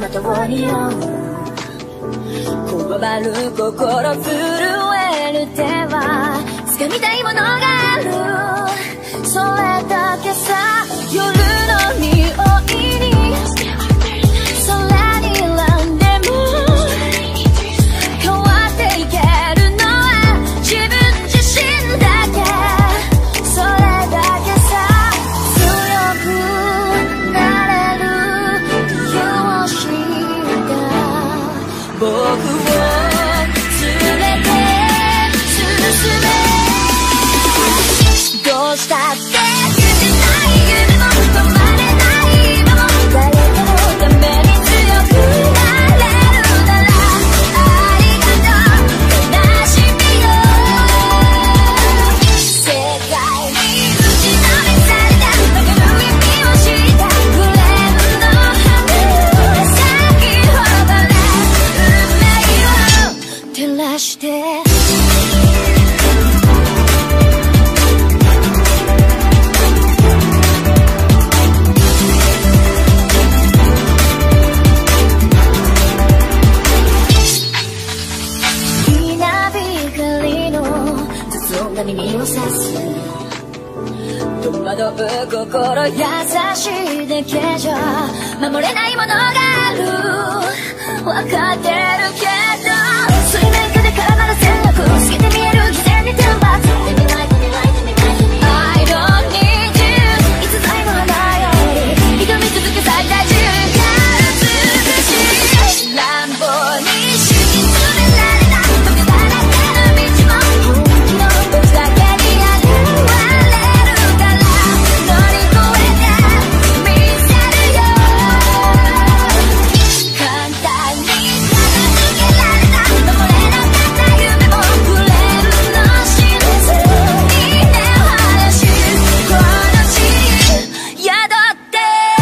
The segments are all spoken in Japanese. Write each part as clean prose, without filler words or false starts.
とにこわばる心震える手は掴みたいものがあるそれだけさ夜の匂いに空にランでも変わっていけるのは自分自身だけそれだけさ強くなれる理由を知った僕を連れて進めどうしたって言ってない夢も止まれない今も誰かのために強くなれるならありがとう悲しみよ世界に打ちのめされただけの意味をしたフレームの花咲き誇れ運命を照らして耳を刺す戸惑う心優しいだけじゃ守れないものがある分かってるけど水面下で絡まる戦略透けて見える偽善に天罰 I don't need you いつ最後の花より挑み続け最大中が美しい乱暴に敷き詰められた時だらけの道も本気の僕だけに現れるから乗り越えてみせるよ簡単に片付けられた守れなかった夢もフレームの真実に根を張らしこの地に宿って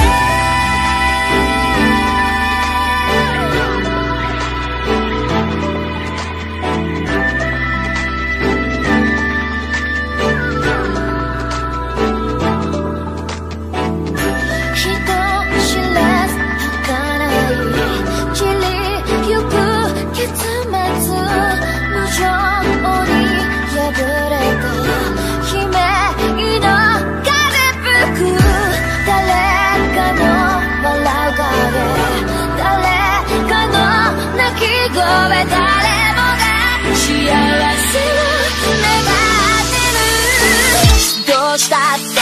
人知れず儚い散りゆく結末無情に破れた悲鳴の風吹く誰かの笑う影誰かの泣き声誰もが幸せを願ってるどうしたって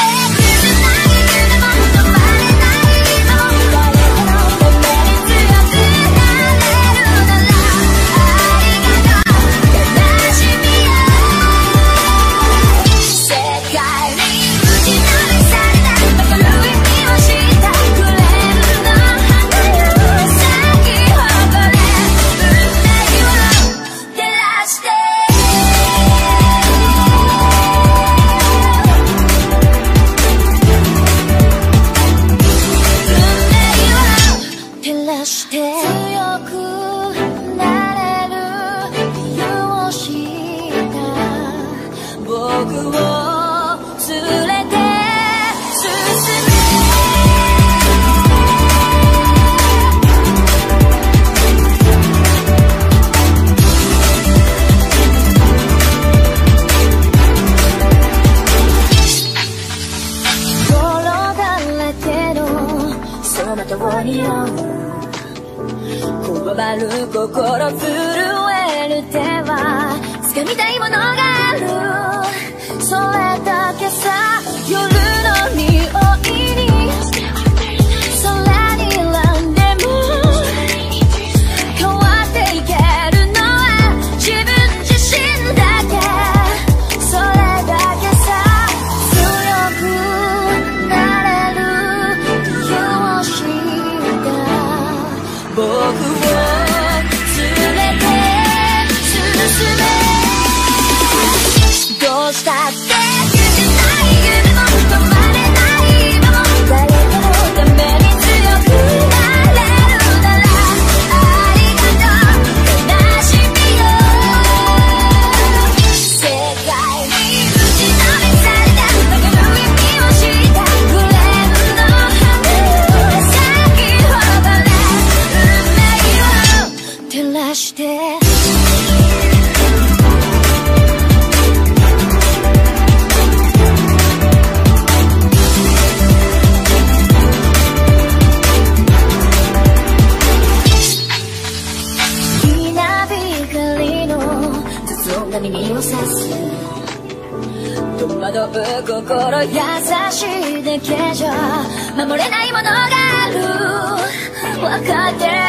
こわばる心震える手は掴みたいものがあるそれだけさ夜の匂いに空にランでも変わっていけるのは自分自身だけそれだけさ強くなれる理由を知った僕を連れて進めどうしたって言ってない夢も止まれない今も誰かのために強くなれるならありがとう悲しみよ世界に打ちのめされただけの意味をしたフレームの花咲き誇れさす戸惑う心優しいだけじゃ守れないものがある分かってる